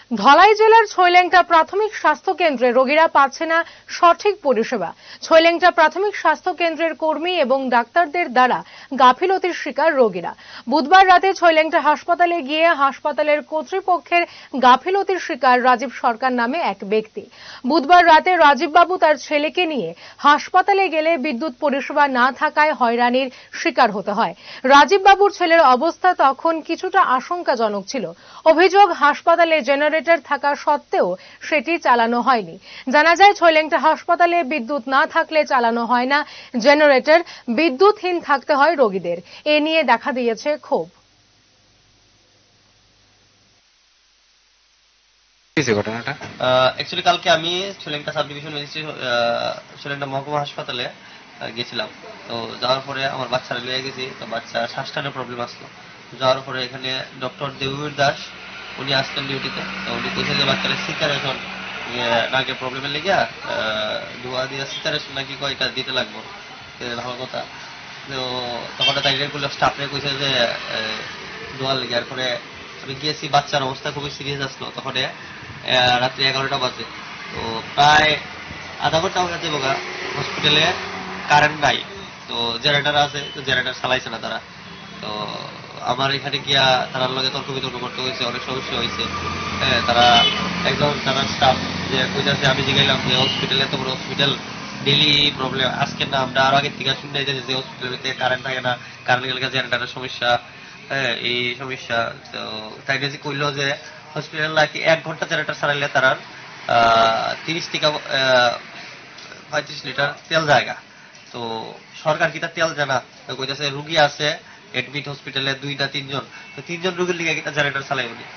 ধলাই জেলার ছৈলেংটা প্রাথমিক স্বাস্থ্য কেন্দ্রে রোগীরা পাচ্ছে না সঠিক পরিষেবা। ছৈলেংটা প্রাথমিক স্বাস্থ্য কেন্দ্রের কর্মী এবং ডাক্তারদের দ্বারা গাফিলতির শিকার রোগীরা। বুধবার রাতে ছৈলেংটা হাসপাতালে গিয়ে হাসপাতালের কর্তৃপক্ষের গাফিলতির শিকার রাজীব সরকার নামে এক ব্যক্তি। বুধবার রাতে রাজীব বাবু তার ছেলেকে নিয়ে হাসপাতালে গেলে বিদ্যুৎ পরিষেবা না থাকায় হয়রানির শিকার হতে হয়। রাজীব বাবুর ছেলের অবস্থা তখন কিছুটা আশঙ্কাজনক ছিল। অভিযোগ, হাসপাতালে জেনারেটর থাকা সত্ত্বেও সেটি চালানো হয়নি। জানা যায়, ছৈলেংটা হাসপাতালে বিদ্যুৎ না থাকলে চালানো হয় না জেনারেটর, বিদ্যুৎহীন থাকতে হয় রোগীদের। এ নিয়ে দেখা দিয়েছে ক্ষোভ। অ্যাকচুয়ালি কালকে আমি Chhailengta sub division magistrate Chhailengta মহকুমা হাসপাতালে গেছিলাম। তো যাওয়ার পরে আমার বাচ্চারা লিয়ে গেছি, তো বাচ্চা শ্বাসটানের প্রবলেম আসলো। যাওয়ার পরে এখানে ডক্টর দেববীর দাস উনি আসতেন ডিউটিতে। তো উনি কইছে যে বাচ্চারা সিকারেশন নাকে প্রবলেমের লেগে ধোয়া দিয়ে সিকারেশন নাকি কয়টা দিতে লাগবো, ভালো কথা। তো তখন তাই করলো, স্টাফরে কইছে যে ধোয়ার লেগে। এরপরে আমি গিয়েছি, বাচ্চার অবস্থা খুবই সিরিয়াস আসলো। তখন রাত্রি 11টা বাজে। তো প্রায় আধা ঘন্টা হয়ে গেছে বোকা হসপিটালে কারেন্ট নাই। তো জেনারেটার আছে, তো জেনারেটার চালাইছে না তারা। তো আমার এখানে গিয়া তার লগে তর্ক বিতর্ক করতে হয়েছে, অনেক সমস্যা হয়েছে। হ্যাঁ, তারা একজন তারা স্টাফ যে কইতাছে, আমি জিগাইলাম যে হসপিটালে এত বড় হসপিটাল, ডেলি প্রবলেম, আজকে না আমরা আরো আগের থেকে শুনে যাচ্ছি যে হসপিটালে কারেন্ট থাকে না, কারেন্ট গেলে জেনারেটারের সমস্যা। হ্যাঁ, এই সমস্যা। তো তাই যে কইলো যে হসপিটাল নাকি 1 ঘন্টা জেনারেটর চালাইলে তারা 30 থেকে 35 লিটার তেল জায়গা। তো সরকার কি তার তেল জানা? কইতাছে রুগী আছে এডমিট হসপিটালে 2 না 3 জন, তো 3 জন রুগীর লিগে জেনারেটর চালাই উনি।